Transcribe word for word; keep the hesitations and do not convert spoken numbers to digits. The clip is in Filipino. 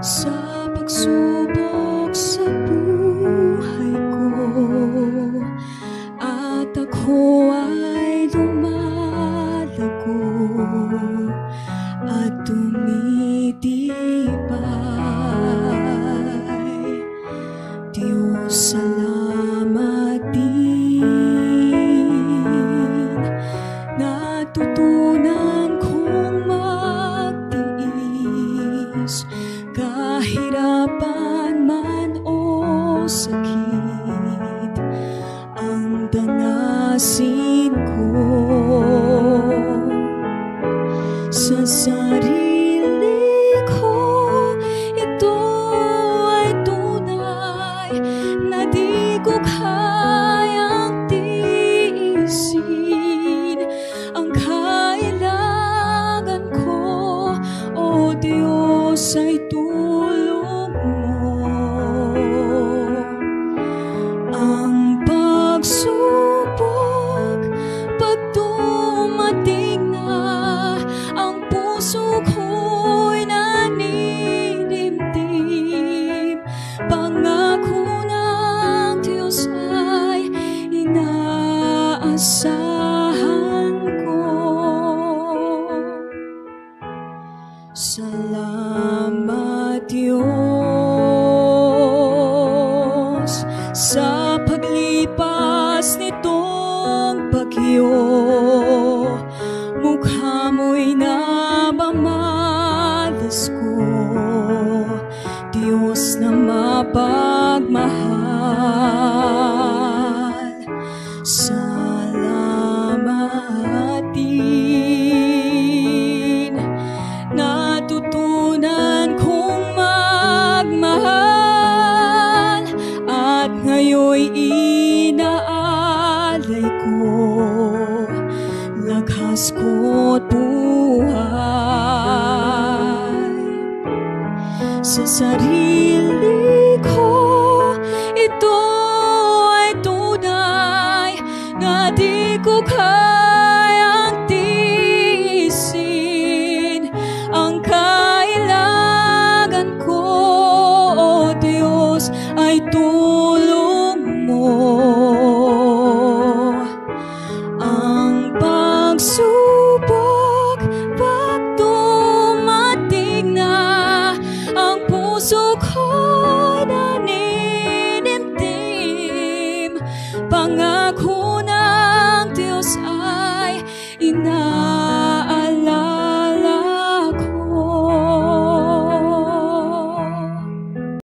Sa pagsubok sa buhay ko, at ako ay lumalago at tumitibay. Diyos, salamat din. Natutunan kong magtiis, kahirapan man o sakit ang danasin ko. Sa sarili ko, ito ay tunay na di ko kayang tiisin. Ang kailangan ko, o Diyos, ay tulong mo. Ang pagsubok, pag dumating na, ang puso ko'y naninimdim. Pangako ng Diyos ay inaasahan ko. Salamat, Diyos, sa paglipas nitong bagyo. Mukha mo'y namamalas ko, Diyos na mapagmahal. Salamat din. Natutunan kong magmahal at ngayon'y inaalay ko lakas ko't buhay. Sa sarili